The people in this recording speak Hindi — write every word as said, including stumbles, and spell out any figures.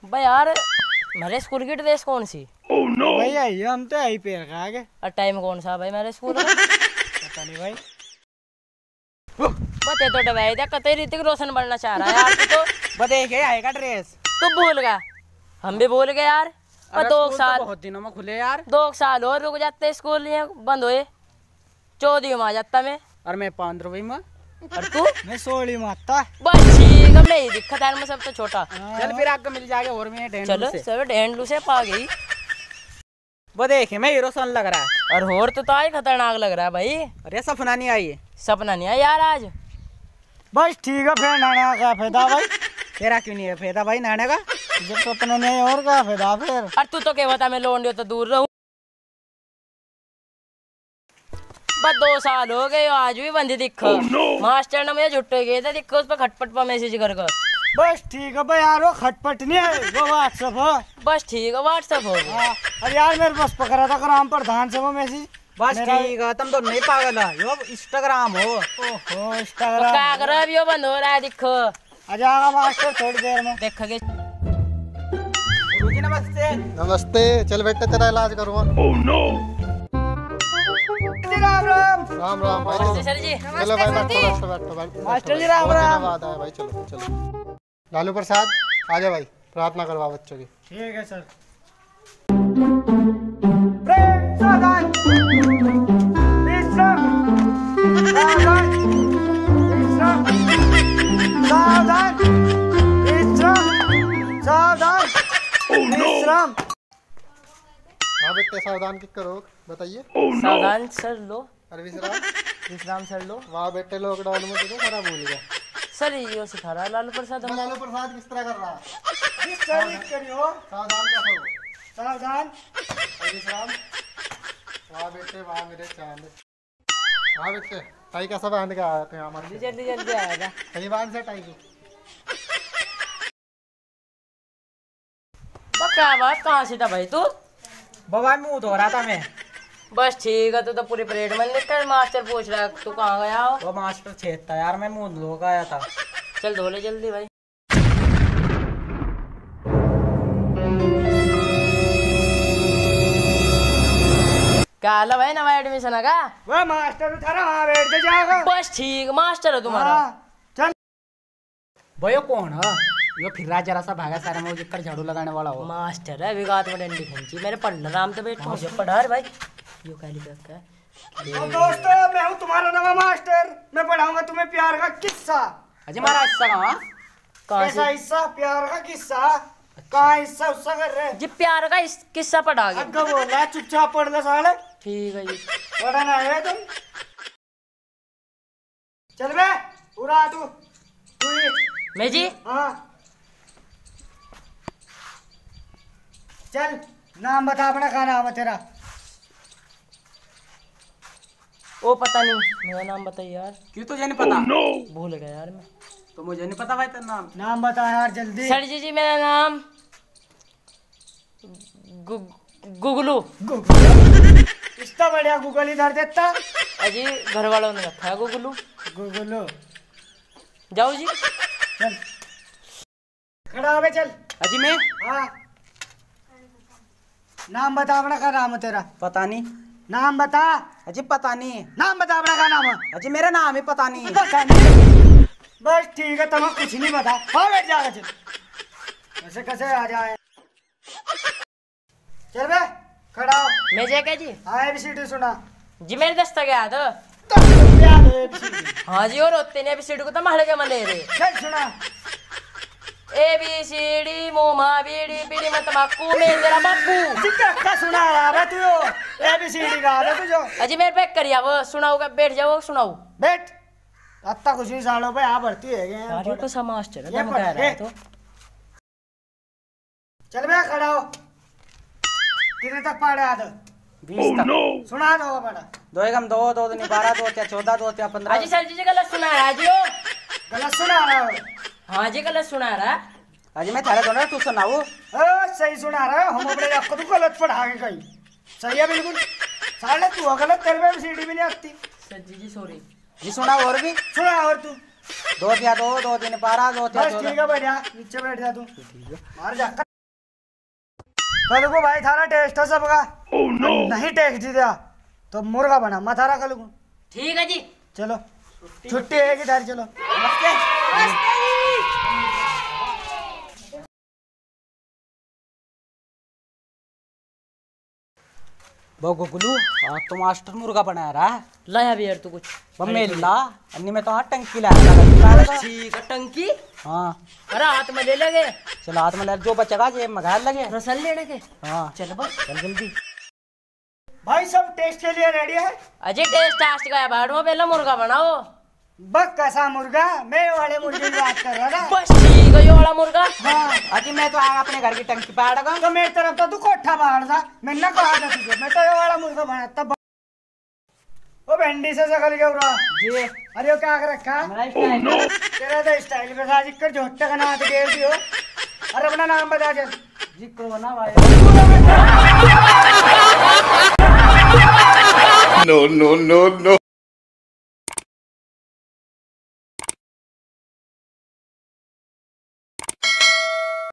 भाई यार मेरे स्कूल की ड्रेस कौन सी? oh, no. भाई आई हम तो आई पैर का आगे। और टाइम कौन सा भाई मेरे स्कूल का? पता नहीं भाई। बते तो डबाई दे कते ऋतिक रोशन बनना चाह रहा है यार तू तो। बते के आएगा ड्रेस। तू भूल गया, हम भी भूल गए यार। और दो साल तो बहुत दिनों में खुले यार। दो साल और रुक जाते स्कूल ये बंद हुए। चौदह में आ जाता मैं। और मैं पाँच रुपये में। और तू? मैं सोलह में आता। बस ठीक है, मैं ही दिक्कत है मैं सब तो छोटा। चल फिर आपको मिल जाएगा और मैं ढेंडू चलो से। सब ढेंडू से पा गई। वो देखे मैं हीरो सन लग रहा है। और होर तो तो आज खतरनाक लग रहा है भाई। अरे सपना नहीं आई है। सपना नहीं है यार आज। बस ठीक है फिर नाना का फायदा भाई। तेरा क्यों नहीं है फायदा भाई नाना का? जब सपना नहीं और का फायदा फिर। और तू तो क्या बता मैं लोंडियो तो दूर रहूं। बस दो साल हो गए आज भी बंदी दिखो। oh, no. मास्टर ने मुझे झुट्टे गए थे दिखो उस पर खटपट पर मैसेज कर कर। बस ठीक है भाई यार वो खटपट नहीं है वो व्हाट्सएप है। बस ठीक है व्हाट्सएप हो गया। अरे यार मेरे बस पकड़ा था ग्राम प्रधान से वो मैसेज। बस ठीक है तुम तो नहीं पागल है यो इंस्टाग्राम हो। ओहो इंस्टाग्राम क्या कर रहा है अभी वो बंद हो रहा है दिखो। आ जाएगा मास्टर थोड़ी देर में देखोगे। गुरुजी नमस्ते। नमस्ते। चल बेटा तेरा इलाज करूँगा। Oh no. राम राम। राम राम भाई। नमस्ते सर जी। चलो भाई बैठो बैठो बैठो बैठो। मास्टर जी राम राम। बात है भाई चलो चलो। लालू प्रसाद आ जा भाई प्रार्थना करवा बच्चों की। ठीक है सर। प्रेम सावधान विश्राम सावधान विश्राम सावधान विश्राम सावधान विश्राम। हाँ बेटे सावधान किक करो बताइए। सावधान सर लो। अरे विश्राम विश्राम सर लो। वाह बेटे लॉकडाउन में तुझे सारा भूल गया। सर ये सिखा रहा है लालू प्रसाद। लालू प्रसाद किस तरह कर रहा है? इस तरह करियो। सावधान का हो। सावधान विश्राम। वाह बेटे वाह मेरे चांद। हाँ बेटे टाई कैसा बांध के आए थे हमारे? जल्दी जल्दी आएगा। सही बांध से टाई को। क्या बात कहाँ से था भाई तू? बाबा मुंह धो रहा था मैं। बस ठीक है तू तो पूरी परेड में लिखकर मास्टर पूछ रहा है तू कहाँ गया हो? वो मास्टर छेदता यार मैं मुंह धो के आया था। चल धो ले जल्दी भाई। क्या हाल है भाई नवा एडमिशन है का? वो मास्टर था वहाँ बैठ के जाएगा। बस ठीक मास्टर है तुम्हारा। चल भयो कौन है? यो फिर रहा जरा सा भागा सारा में जिक्कर झाड़ू लगाने वाला हो। मास्टर है विगात में डंडी खींची मेरे पढ़ना राम तो बैठ मुझे पढ़ा रे भाई। यो काली का है। दोस्तों मैं हूँ तुम्हारा नवा मास्टर। मैं पढ़ाऊंगा तुम्हें प्यार का किस्सा। अजय महाराज हिस्सा कहाँ? कैसा हिस्सा? प्यार का किस्सा। कहाँ हिस्सा उससा कर रहे? जी प्यार का किस्सा पढ़ा गया। अग्गा बोल रहा है चुपचाप पढ़ ले साले। ठीक है जी। पढ़ना है तुम। चल बे पूरा तू तू मैं जी। हाँ चल नाम बता अपना। क्या नाम है तेरा? ओ पता नहीं मेरा नाम बताइए यार। क्यों तुझे नहीं पता? oh, no. भूल गया यार मैं। तो मुझे नहीं पता भाई तेरा नाम। नाम बता यार जल्दी। सर जी जी मेरा नाम गु, गुगलू। इतना बढ़िया गूगल इधर देता। अजी घर वालों ने रखा है गुगलू। गुगलू जाओ जी। चल खड़ा हो बे चल। अजी मैं हाँ नाम बता अपना। क्या नाम है तेरा? पता नहीं। नाम बता। अजी पता नहीं। नाम बता अपना। क्या नाम है? अजी मेरा नाम ही पता नहीं। पता नहीं। बस ठीक है तुम्हें कुछ नहीं पता। हाँ बैठ जाएगा चल। ऐसे कैसे आ जाए? चल बे खड़ा हो। मैं जय जी। हाँ एबीसीडी सुना जी मेरे दस्ता गया तो। हाँ जी और होते ने एबीसीडी को तो महल के मले रे। चल सुना। ए बी सी डी मोमा बीड़ी बीड़ी मत तंबाकू में तेरा बापू। क्या सुना रहा है तू? एबीसीडी गा रहा तुझो। अजी मेरे पैक करिया वो सुनाऊगा बैठ जाओ सुनाओ। बैठ अत्ता कुछ नहीं सालों पे यहाँ भर्ती है यार ये तो सा मास्टर है ये तुम कह रहे हो तो। चल बे खड़ा हो। कितने तक पढ़े आज? बीस तक। सुना दो पढ़ा। दो एकम दो दो दिन बारह दो त्या चौदह दो त्या पंद्रह। अजी सर जी गलत सुना है जी। ओ गलत सुना रहा हो? हाँ जी गलत सुना रहा। अजी मैं थारे दोनों तू सुनाऊ। सही सुना रहा है। हम अपने आपको तो गलत पढ़ा के कहीं। सही है बिल्कुल। साले तू गलत तेरे में सीडी भी नहीं आती। सर जी जी सॉरी जी सुना और भी सुना और तू। दो त्या दो दो दिन बारह दो त्या बस चौदह। ठीक है बढ़िया नीचे बैठ जा तू। मार जा। कल को भाई थारा टेस्ट है सबका। नहीं टेस्ट दिया तो मुर्गा बना मैं थारा कल को। ठीक है जी। चलो छुट्टी है कि थारी चलो। वो गुगलू आज तो मास्टर मुर्गा बनाया रहा है। लाया भी यार तू कुछ। मम्मी ला अन्नी में तो हाँ टंकी लाया था। ठीक है टंकी। हाँ अरे हाथ में ले लगे। चलो हाथ में ले जो बचेगा ये मगाल लगे। रसल लेने के। हाँ चल बस चल जल्दी। भाई सब टेस्ट के लिए रेडी है। अजय टेस्ट टास्ट का बाद में पहले मुर्गा बनाओ। बस कैसा मुर्गा मैं वाले मुर्गे की बात कर रहा था। बस ठीक है ये वाला मुर्गा। हाँ अजी मैं तो आया अपने घर की टंकी पे आड़गा। तो मेरी तरफ तो तू कोठा बाहर था मैंने कहा था तुझे मैं तो ये वाला मुर्गा बना तब। वो भिंडी से सकल के उड़ा जी अरे वो क्या कर रखा मेरा स्टाइल तेरा तो स्टाइल पे साजिश कर झोट्टे का नाम गेर दियो। अरे अपना नाम बता चल। जी कोरोना भाई। No, no, no, no.